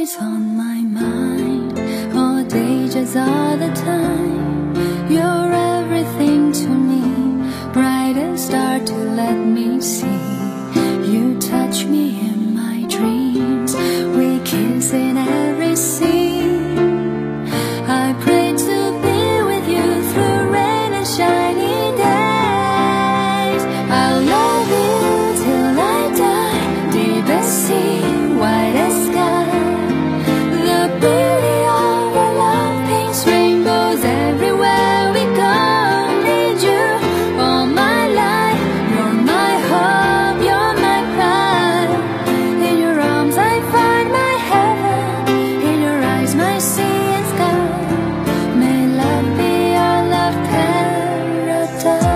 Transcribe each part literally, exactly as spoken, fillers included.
always on my mind, all day, just all the time. You're everything to me, brightest star to let me see. You touch me in my dreams, we kiss in every scene. I pray to be with you through rain and shiny days. I'll love you till I die, deepest sea, widest sky. The beauty of our love paints rainbows everywhere we go. Need you all my life, you're my hope, you're my pride. In your arms I find my heaven, in your eyes my sea and sky. May love be our love paradise.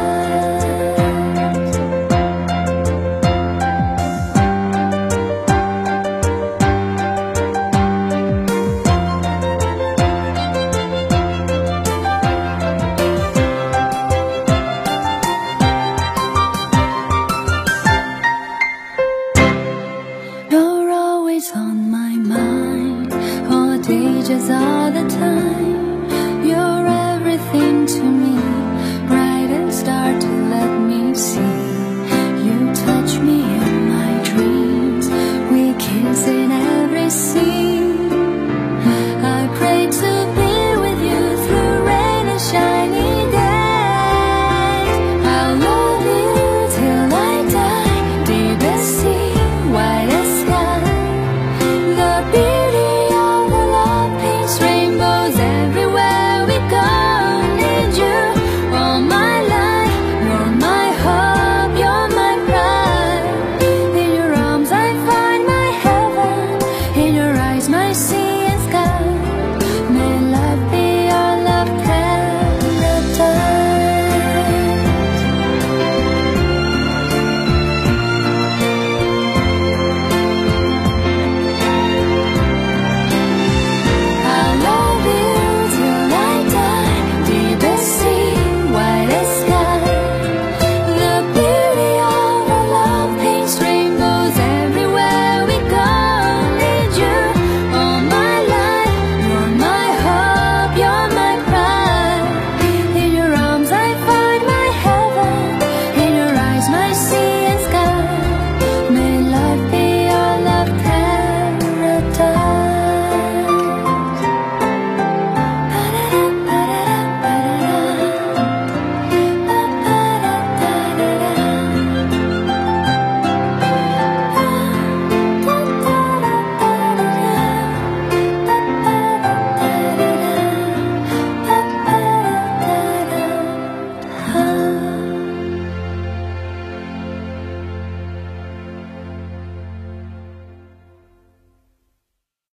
You're always on my mind, all day, just all